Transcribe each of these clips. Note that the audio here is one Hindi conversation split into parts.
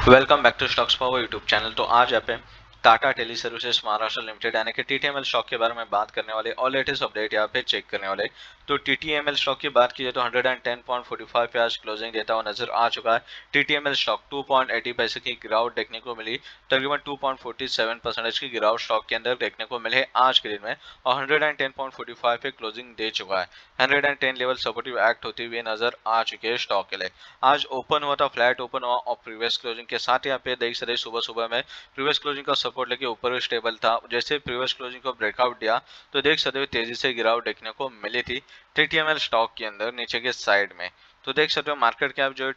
Welcome back to stocks power YouTube channel. तो आज यहाँ पे Tata teleservices Maharashtra limited यानी कि टीटीएमएल स्टॉक के बारे में बात करने वाले और लेटेस्ट अपडेट यहाँ पे चेक करने वाले। तो टीटीएमएल स्टॉक की बात की जाए तो 110.45 पे आज क्लोजिंग देता हुआ नजर आ चुका है। टीटीएमएल स्टॉक 2.80 पैसे की गिरावट देखने को मिली, तकरीबन 2.47% की गिरावट स्टॉक के अंदर देखने को मिले आज के दिन में, और 110.45 पे क्लोजिंग दे चुका है। 110 लेवल सपोर्टिव एक्ट होती हुई नजर आ चुके हैं स्टॉक के लिए। आज ओपन हुआ था, फ्लैट ओपन हुआ और प्रीवियस क्लोजिंग के साथ यहाँ पे देख सकते सुबह सुबह में प्रीवियस क्लोजिंग का सपोर्ट लेके ऊपर स्टेबल था। जैसे प्रीवियस क्लोजिंग को ब्रेकआउट दिया तो देख सकते हुए तेजी से गिरावट देखने को मिली थी टीटीएमएल स्टॉक के अंदर नीचे के साइड में। तो देख सकते हो मार्केट कैप जो है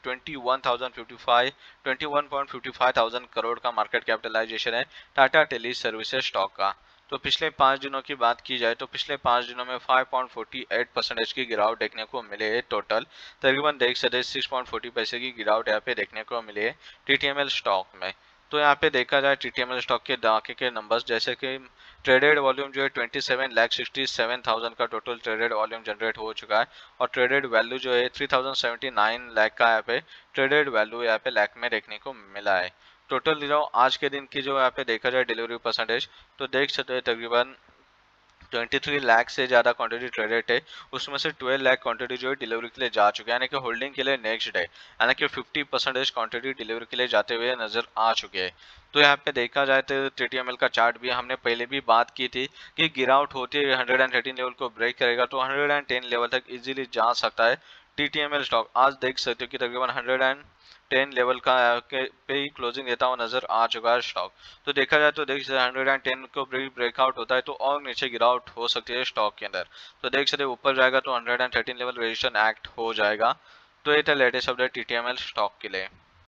21,055 करोड़ का मार्केट कैपिटलाइजेशन है टाटा टेली सर्विसेज स्टॉक का। तो पिछले 5 दिनों की बात की जाए तो पिछले 5 दिनों में 5.48% की गिरावट देखने को मिले है टोटल। तकरीबन देख सकते 6.40 पैसे की गिरावट यहाँ पे देखने को मिली है टीटीएमएल स्टॉक में। तो यहाँ पे देखा जाए टीटीएमएल स्टॉक के दाके के नंबर्स, जैसे कि ट्रेडेड वॉल्यूम जो है 27,67,000 का टोटल ट्रेडेड वॉल्यूम जनरेट हो चुका है, और ट्रेडेड वैल्यू जो है 3,079 लाख का यहाँ पे ट्रेडेड वैल्यू यहाँ पे लाख में देखने को मिला है। टोटल जो आज के दिन की जो यहाँ पे देखा जाए डिलीवरी परसेंटेज, तो देख सकते हैं तकरीबन 23 लाख से ज़्यादा क्वांटिटी ट्रेडेड है, उसमें से 12 लाख क्वांटिटी जो है डिलीवरी के लिए जा चुके हैं, यानी कि होल्डिंग के लिए नेक्स्ट डे, यानी कि 50% क्वांटिटी डिलीवरी के लिए जाते हुए नजर आ चुके हैं। तो यहाँ पे देखा जाए तो टीटीएमएल का चार्ट भी हमने पहले भी बात की थी कि गिरावट होती है 113 लेवल को ब्रेक करेगा तो 110 लेवल तक इजीली जा सकता है टीटीएमएल स्टॉक। आज देख सकते हो कि तकरीबन 110 लेवल का पे ही क्लोजिंग देता हुआ नजर आ चुका है स्टॉक। तो देखा जाए तो देख सकते 110 को ब्रेकआउट होता है तो और नीचे गिरावट हो सकती है स्टॉक के अंदर। तो देख सकते ऊपर जाएगा तो 113 लेवल रेजिस्टेंस एक्ट हो जाएगा। तो ये था लेटेस्ट अपडेट टीटीएमएल स्टॉक के लिए।